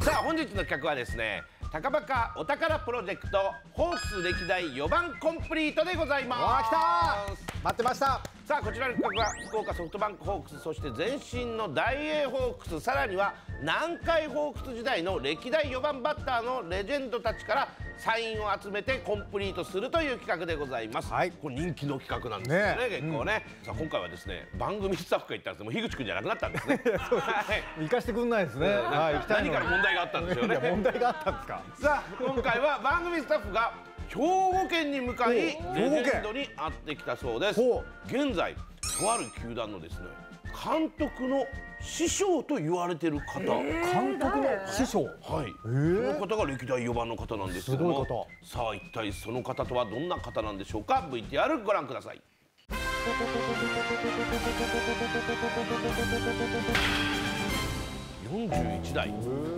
さあ本日の企画はですね、高バカお宝プロジェクトホークス歴代4番コンプリートでございます。 わあ、来たー、待ってました。 さあこちらの企画は福岡ソフトバンクホークス、そして前身の大英ホークス、さらには南海ホークス時代の歴代4番バッターのレジェンドたちからサインを集めてコンプリートするという企画でございます。はい、これ人気の企画なんですよね、結構ね。さあ今回はですね、番組スタッフが言ったんですけども、樋口君じゃなくなったんですね。 行かしてくんないですね。はい、行きたいのに。 何から問題があったんですよね。 問題があったんですか。 さあ今回は番組スタッフが兵庫県に向かいレジェンドに会ってきたそうです。現在とある球団のですね、監督の師匠と言われてる方。 監督の師匠。 はい。その方が歴代4番の方なんですけども、さあ一体その方とはどんな方なんでしょうか。VTR ご覧ください。41代。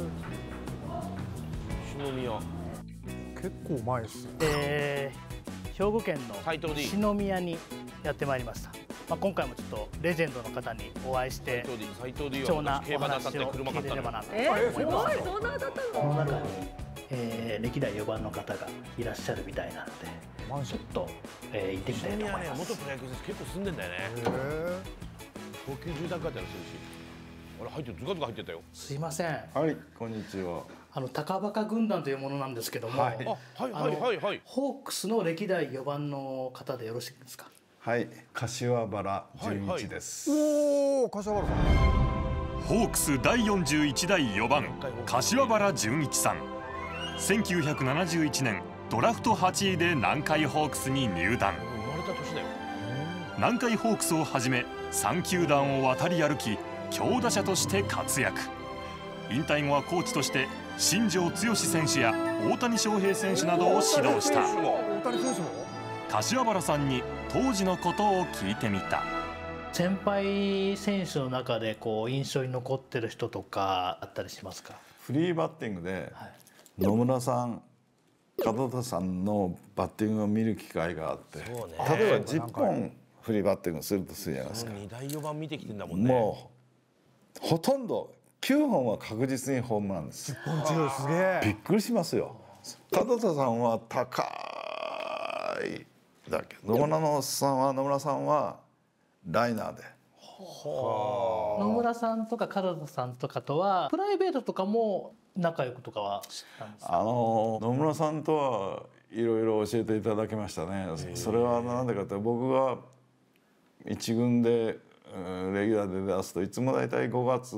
篠宮。 結構前です。 兵庫県の篠宮にやってまいりました。今回もちょっとレジェンドの方にお会いして貴重なお話を聞いてればなと思います。 すごい、そんな当たったの？ この中に、歴代4番の方がいらっしゃるみたいなので、ちょっと、行ってみたいと思います。 元プロ野球選手結構住んでんだよね。高級住宅街だったりするし、あれ入ってる、ズカズカ入ってたよ。 すいません。 はい、こんにちは。 高バカ軍団というものなんですけども、ホークスの歴代4番の方でよろしいですか？ はい、柏原純一です。 おお、柏原さん。 ホークス第41代4番柏原純一さん。1971年ドラフト8位で南海ホークスに入団。南海ホークスをはじめ3球団を渡り歩き、強打者として活躍。引退後はコーチとして新庄剛志選手や大谷翔平選手などを指導した。柏原さんに当時のことを聞いてみた。 先輩選手の中で印象に残ってる人とかあったりしますか？ フリーバッティングで野村さん、門田さんのバッティングを見る機会があって、例えば10本フリーバッティングするとするじゃないですか。 2代4番見てきてんだもんね。 もうほとんど9本は確実にホームランです。 10本中、すげえ。 びっくりしますよ。門田さんは高いだけど、野村さんはライナーで。 野村さんとか門田さんとかとはプライベートとかも仲良くとかはしたんですか？ 野村さんとはいろいろ教えていただきましたね。それは何でかって僕が一軍でレギュラーで出すといつも大体5月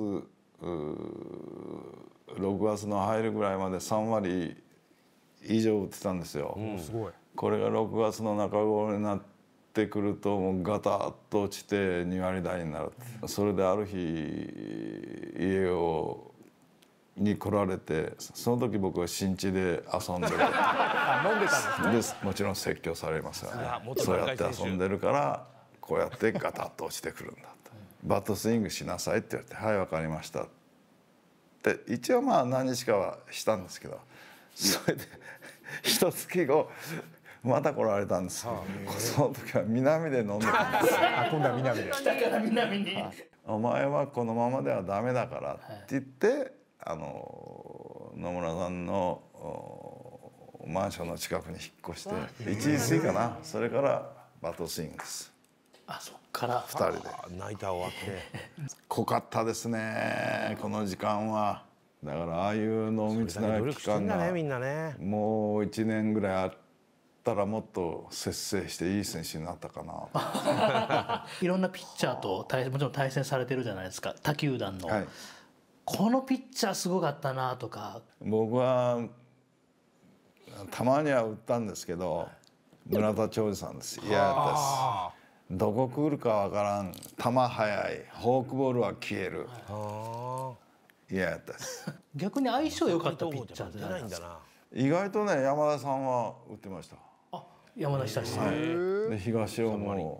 6月の入るぐらいまで3割以上打ってたんですよ。 すごい。 これが6月の中頃になってくるともうガタッと落ちて2割台になる。それである日家に来られて、その時僕は新地で遊んでる飲んでたんですね。 もちろん説教されますよね。そうやって遊んでるからこうやってガタッと落ちてくるんだと。バットスイングしなさいって言われて、はい分かりましたって一応何日かはしたんですけど、それで一月後また来られたんですよ。その時は南で飲んでたんです。 今度は南で。 北から南に。 お前はこのままではダメだからって言って、野村さんのマンションの近くに引っ越して1時過ぎかな。それからバットスイングです。 そっから 2人で。 ナイター終わって濃かったですね、この時間は。だからああいう濃密な期間がもう1年ぐらいあったらもっと節制していい選手になったかな。 いろんなピッチャーともちろん対戦されてるじゃないですか、他球団の。このピッチャーすごかったなとか。 僕はたまには打ったんですけど、村田兆治さんです。嫌だったです。どこ来るかわからん、球速い、フォークボールは消える。嫌だったです。 逆に相性良かったピッチャーじゃないですか。 意外とね、山田さんは打ってました。 山田久志さん。 で東尾さんも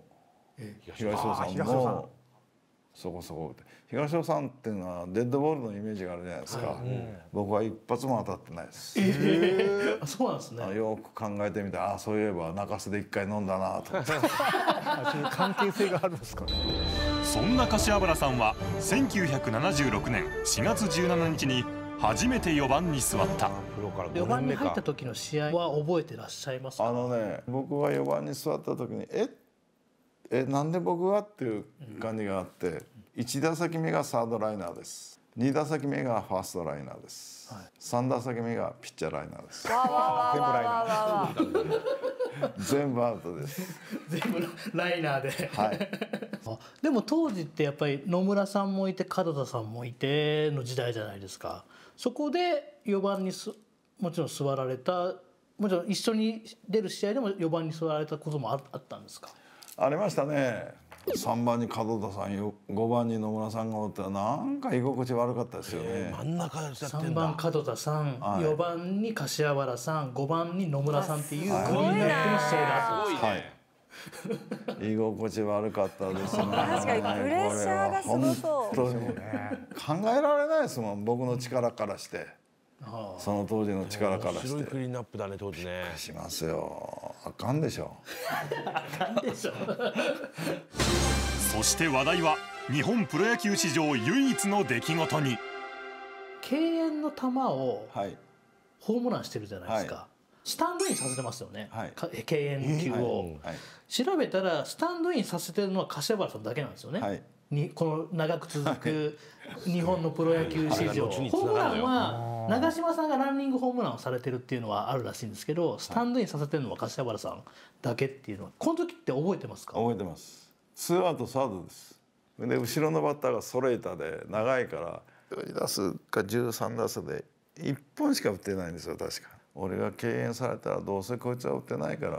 そこそこ打って。東尾さんっていうのはデッドボールのイメージがあるじゃないですか。僕は一発も当たってないです。 そうなんですね。 よく考えてみて、そういえば中洲で1回飲んだなと思って。 そういう関係性があるんですかね。 そんな柏原さんは1976年4月17日に初めて4番に座った。 4番に入った時の試合は覚えてらっしゃいますか？ 僕が4番に座った時になんで僕がっていう感じがあって、1打席目がサードライナーです、2打席目がファーストライナーです、3打席目がピッチャーライナーです。全部アウトです。 全部ライナーで。 はい。 でも当時ってやっぱり野村さんもいて門田さんもいての時代じゃないですか。そこで4番にもちろん座られた、もちろん一緒に出る試合でも4番に座られたこともあったんですか？ ありましたね。3番に門田さん、5番に野村さんがおったらなんか居心地悪かったですよね。 真ん中やってんだ。 3番門田さん、4番に柏原さん、5番に野村さんっていうグリーンナップの試合があったんです。 はい。居心地悪かったですね。 確かにプレッシャーがすごそう。 考えられないですもん、僕の力からして。その当時の力からして。 白いクリーンナップだね当時ね。 しますよ。あかんでしょ。 あかんでしょ。 そして話題は日本プロ野球史上唯一の出来事に。 敬遠の球をホームランしてるじゃないですか。スタンドインさせてますよね。敬遠球を調べたらスタンドインさせてるのは柏原さんだけなんですよね。この長く続く日本のプロ野球史上、ホームランは長嶋さんがランニングホームランをされてるっていうのはあるらしいんですけど、スタンドインさせてるのは柏原さんだけっていうのは、この時って覚えてますか？ 覚えてます。2アウトサードです。で後ろのバッターがストレーターで長いから12打数か13打数で1本しか打ってないんですよ確か。俺が敬遠されたらどうせこいつは打ってないから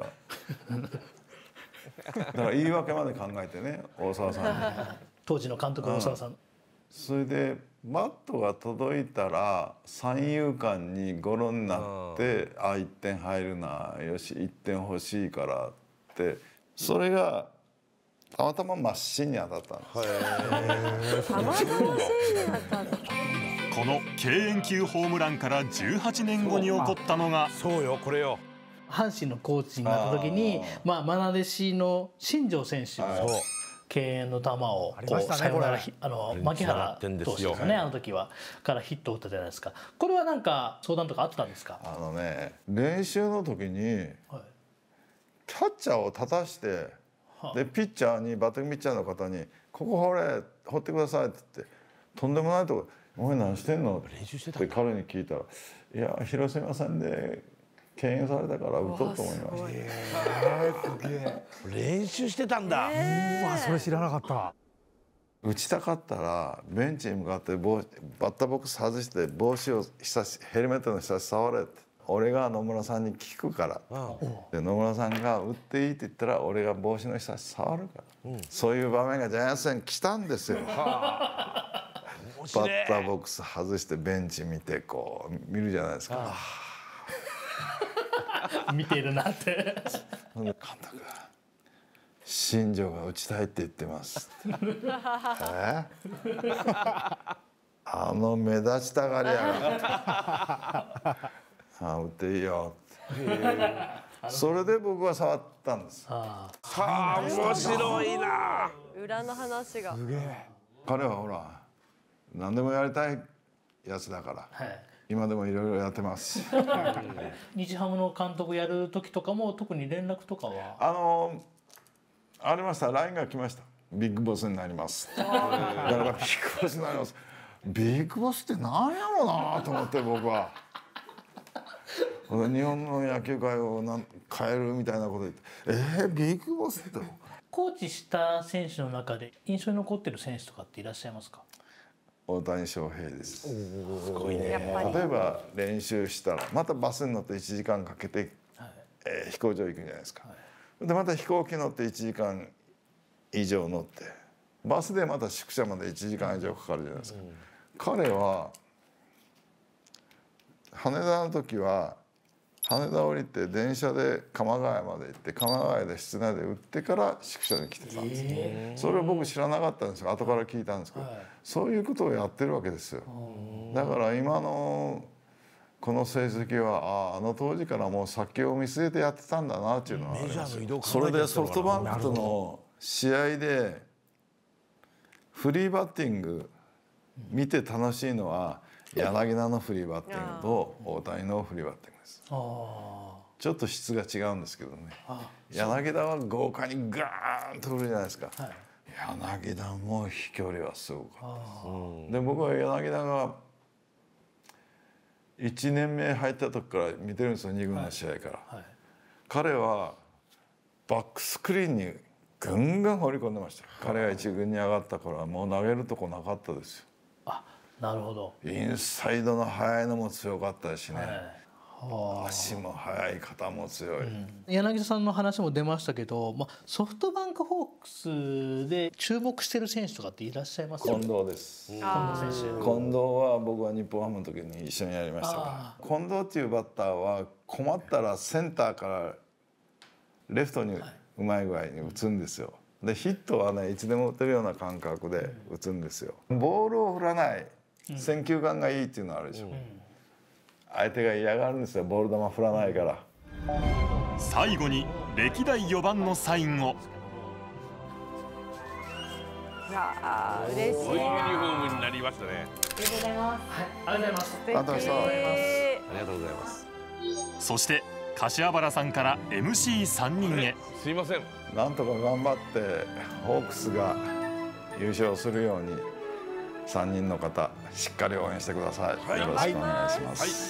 だから言い訳まで考えてね、大沢さんに当時の監督の大沢さん、 それでバットが届いたら三遊間にゴロになって「あ、1点入るな、よし1点欲しいから」って、それがたまたま真芯に当たったんです。 たまたま芯に当たった。 この敬遠球ホームランから18年後に起こったのが、 そうよこれよ、 阪神のコーチになった時に愛弟子の新庄選手の敬遠の球をサヨナラ牧原投手ですよね、あの時はからヒットを打ったじゃないですか。これはなんか相談とかあったんですか？ 練習の時にキャッチャーを立たして、でピッチャーにバッティングピッチャーの方に「ここ放ってください」って言って、とんでもないとこ「お前何してんの？」って彼に聞いたら「いや広島戦で敬遠されたから打とうと思いました」。 練習してたんだ。 それ知らなかった。 打ちたかったらベンチに向かってバッターボックス外して帽子をヘルメットの下に触れって、俺が野村さんに聞くから、で野村さんが打っていいって言ったら俺が帽子の下に触るから、そういう場面がジャイアンツ戦来たんですよ。バッターボックス外してベンチ見てこう見るじゃないですか。 見てるなって。 監督、新庄が打ちたいって言ってますあの目立ちたがりやが打っていいよってそれで僕は触ったんです。 面白いな。 裏の話が。 彼はほら何でもやりたいやつだから、今でもいろいろやってますし日ハムの監督やる時とかも特に連絡とかはありました。 LINE が来ました。ビッグボスになりますだからビッグボスになります。ビッグボスって何やろうなと思って僕は日本の野球界を変えるみたいなこと言ってビッグボスってコーチした選手の中で印象に残ってる選手とかっていらっしゃいますか？ 大谷翔平です。 すごいね。 例えば練習したらまたバスに乗って1時間かけて、飛行場行くんじゃないですか。でまた飛行機乗って1時間以上乗ってバスでまた宿舎まで1時間以上かかるじゃないですか。彼は羽田の時は羽田降りて電車で鎌ヶ谷まで行って鎌ヶ谷で室内で打ってから宿舎に来てたんです。それを僕知らなかったんですよ。後から聞いたんですけど、そういうことをやってるわけですよ。だから今のこの成績はあの当時からもう先を見据えてやってたんだなっていうのはあります。それでソフトバンクとの試合でフリーバッティング見て楽しいのは柳田のフリーバッティングと大谷のフリーバッティングです。ちょっと質が違うんですけどね。柳田は豪快にガーンと振るじゃないですか。柳田も飛距離はすごかったです。で僕は柳田が1年目入った時から見てるんですよ、2軍の試合から。彼はバックスクリーンにガンガン放り込んでました。彼が1軍に上がった頃はもう投げるとこなかったですよ。 あ、なるほど。 インサイドの速いのも強かったしね、足も速い、肩も強い、 柳田さんの話も出ましたけど、ソフトバンクホークスで注目してる選手とかっていらっしゃいますか？ 近藤です。近藤選手。 近藤は僕は日本ハムの時に一緒にやりましたから。近藤っていうバッターは困ったらセンターからレフトにうまい具合に打つんですよ。でヒットはねいつでも打てるような感覚で打つんですよ。ボールを振らない選球眼がいいっていうのあるでしょ。相手が嫌がるんですよ、ボール球振らないから。 最後に歴代4番のサインを。 嬉しい。 ユニフォームになりましたね。 ありがとうございます。 ありがとうございます。 ありがとうございます。 ありがとうございます。 そして柏原さんから MC3 人へ。 すいません。 なんとか頑張ってホークスが優勝するように3人の方しっかり応援してください。よろしくお願いします。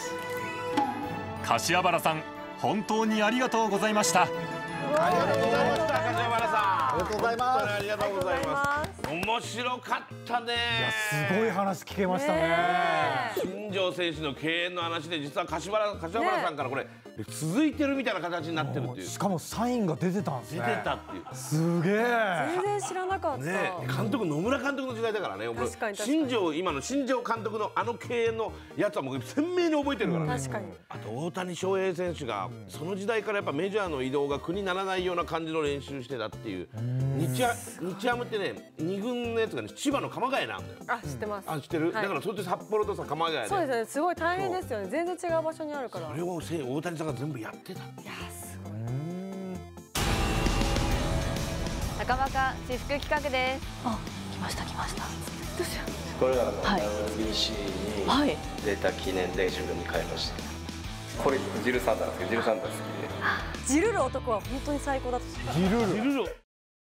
柏原さん、本当にありがとうございました。 ありがとうございました、柏原さん。 ありがとうございます。 ありがとうございます。面白かったね。 すごい話聞けましたね。 新庄選手の敬遠の話で、実は柏原さんからこれ続いてるみたいな形になってるっていう。 しかもサインが出てたんですね。 出てたっていう。 すげえ。 全然知らなかった。 ね、監督野村監督の時代だからね。 確かに今の新庄監督のあの敬遠のやつは僕鮮明に覚えてるからね。 確かに。 あと大谷翔平選手がその時代からやっぱメジャーの移動が苦にならないような感じの練習してたっていう。日ハムってね、2軍のやつがね、千葉の鎌ヶ谷なんだよ。 あ、知ってます。 あ、知ってる。だからそれって札幌とさ鎌ヶ谷で。 そうですね。すごい大変ですよね。全然違う場所にあるから。 それを大谷さんが全部やってた。 いや、すごい。 高バカ私服企画です。 あ、来ました来ました。 どうしよう。 これはWBC に出た記念で自分に買いました。これジルサンダーですけど、ジルサンダー好きで。 ジルる男は本当に最高だった。 ジルル。